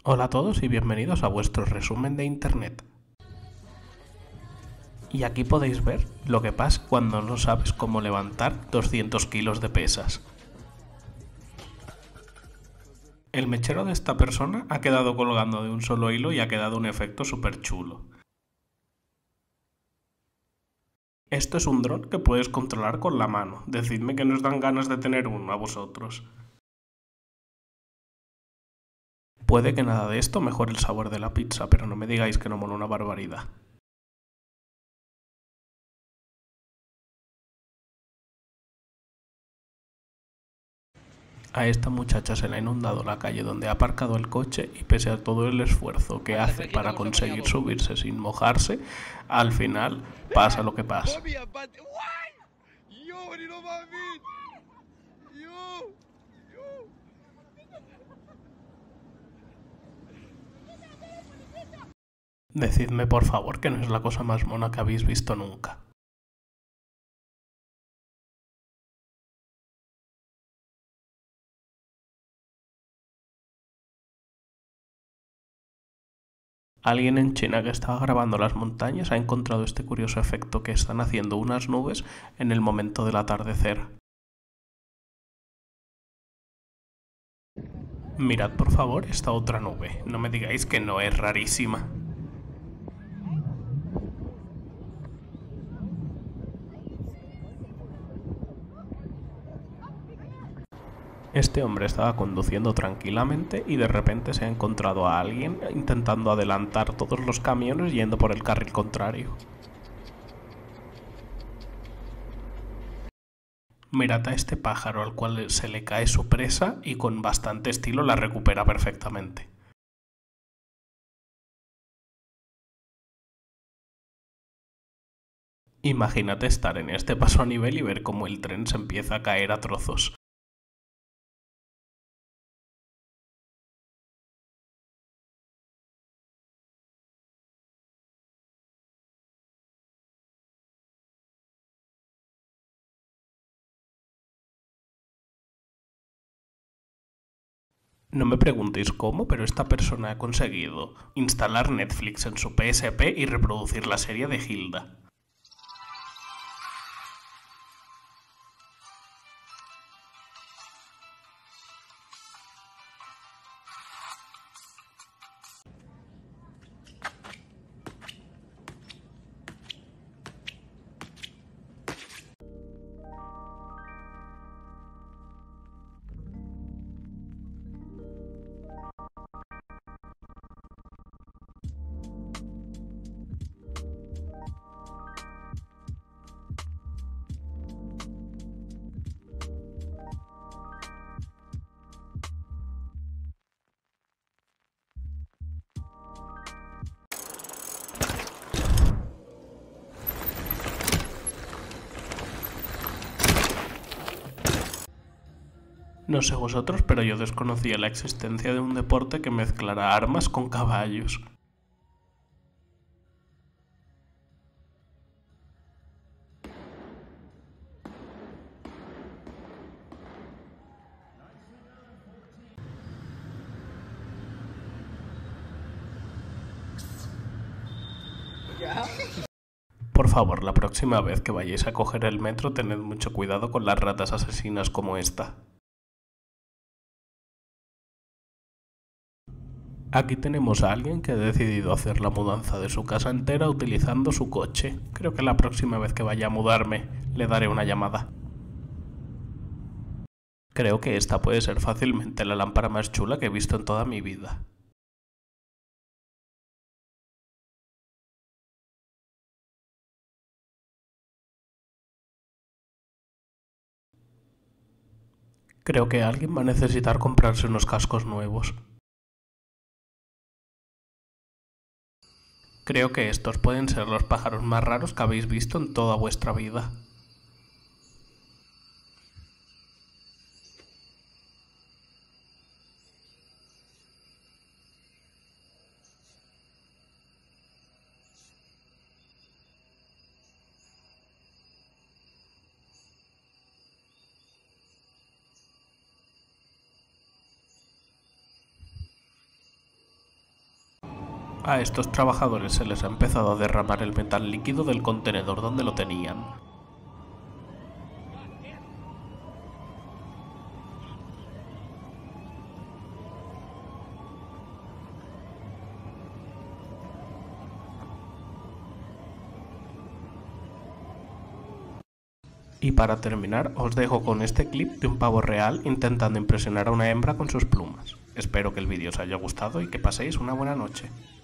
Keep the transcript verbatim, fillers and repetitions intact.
Hola a todos y bienvenidos a vuestro resumen de internet. Y aquí podéis ver lo que pasa cuando no sabes cómo levantar doscientos kilos de pesas. El mechero de esta persona ha quedado colgando de un solo hilo y ha quedado un efecto súper chulo. Esto es un dron que puedes controlar con la mano. Decidme que nos dan ganas de tener uno a vosotros. Puede que nada de esto mejore el sabor de la pizza, pero no me digáis que no mola una barbaridad. A esta muchacha se le ha inundado la calle donde ha aparcado el coche y pese a todo el esfuerzo que hace para conseguir subirse sin mojarse, al final pasa lo que pasa. Decidme por favor que no es la cosa más mona que habéis visto nunca. Alguien en China que estaba grabando las montañas ha encontrado este curioso efecto que están haciendo unas nubes en el momento del atardecer. Mirad por favor esta otra nube, no me digáis que no es rarísima. Este hombre estaba conduciendo tranquilamente y de repente se ha encontrado a alguien intentando adelantar todos los camiones yendo por el carril contrario. Mirad a este pájaro al cual se le cae su presa y con bastante estilo la recupera perfectamente. Imagínate estar en este paso a nivel y ver cómo el tren se empieza a caer a trozos. No me preguntéis cómo, pero esta persona ha conseguido instalar Netflix en su P S P y reproducir la serie de Hilda. No sé vosotros, pero yo desconocía la existencia de un deporte que mezclara armas con caballos. Por favor, la próxima vez que vayáis a coger el metro, tened mucho cuidado con las ratas asesinas como esta. Aquí tenemos a alguien que ha decidido hacer la mudanza de su casa entera utilizando su coche. Creo que la próxima vez que vaya a mudarme, le daré una llamada. Creo que esta puede ser fácilmente la lámpara más chula que he visto en toda mi vida. Creo que alguien va a necesitar comprarse unos cascos nuevos. Creo que estos pueden ser los pájaros más raros que habéis visto en toda vuestra vida. A estos trabajadores se les ha empezado a derramar el metal líquido del contenedor donde lo tenían. Y para terminar, os dejo con este clip de un pavo real intentando impresionar a una hembra con sus plumas. Espero que el vídeo os haya gustado y que paséis una buena noche.